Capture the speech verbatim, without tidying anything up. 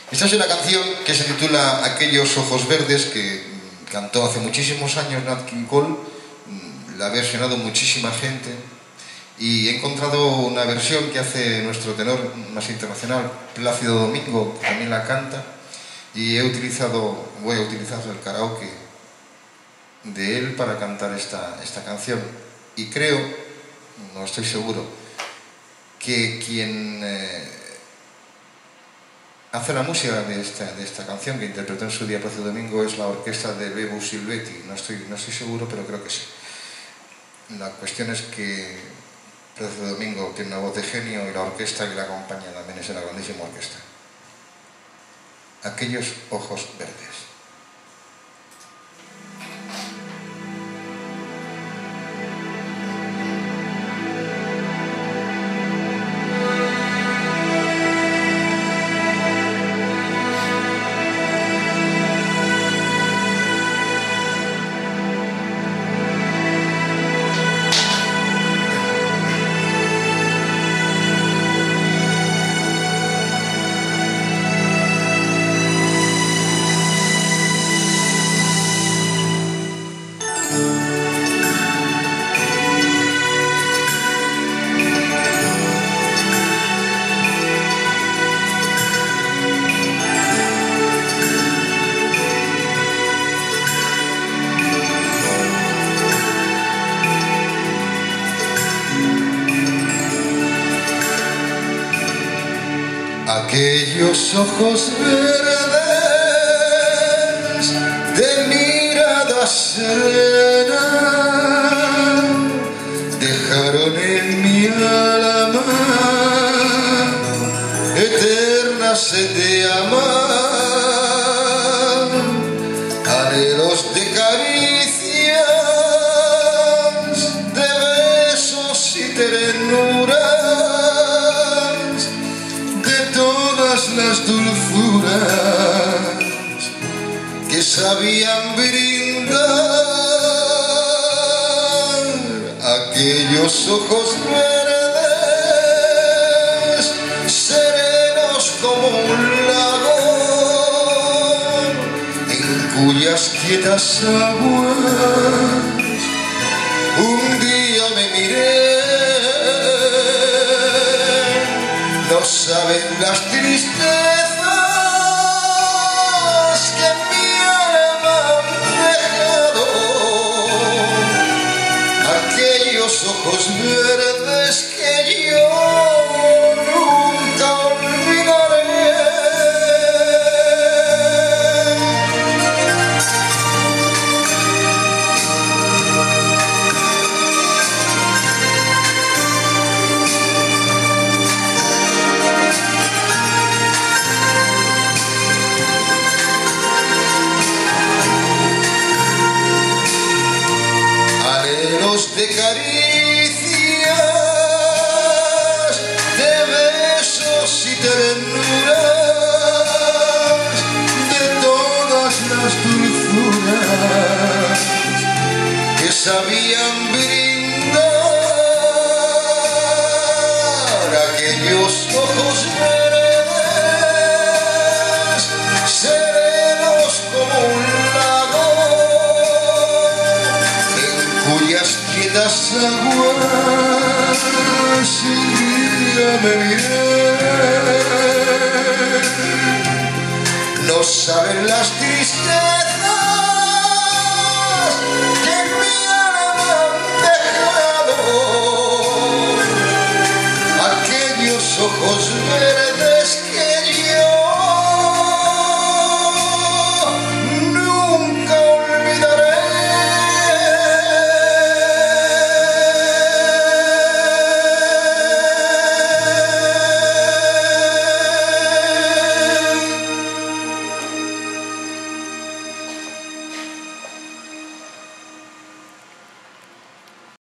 Esta es una canción que se titula Aquellos ojos verdes, que cantó hace muchísimos años Nat King Cole, la ha versionado muchísima gente y he encontrado una versión que hace nuestro tenor más internacional, Plácido Domingo, que también la canta, y he utilizado, voy a utilizar el karaoke de él para cantar esta, esta canción. Y creo, no estoy seguro, que quien eh, hace la música de esta, de esta canción que interpretó en su día Plácido Domingo es la orquesta de Bebu Silvetti. No estoy, no estoy seguro, pero creo que sí. La cuestión es que Plácido Domingo tiene una voz de genio y la orquesta que la acompaña también es una grandísima orquesta. Aquellos ojos verdes. Aquellos ojos verdes de mirada serena dejaron en mi alma eterna sed de amar, anhelos de caricias, de besos y ternuras, las dulzuras que sabían brindar aquellos ojos verdes, serenos como un lago, en cuyas quietas aguas un día me miré. No saben las tristezas que mi alma han dejado, aquellos ojos verdes que yo nunca olvidaré. De caricias, de besos y ternuras, de todas las dulzuras que sabían brindar aquellos ojos verdes, serenos como un lago, en cuyas quietas aguas un día me miré. No saben las tristezas que mi alma han dejado, aquellos ojos verdes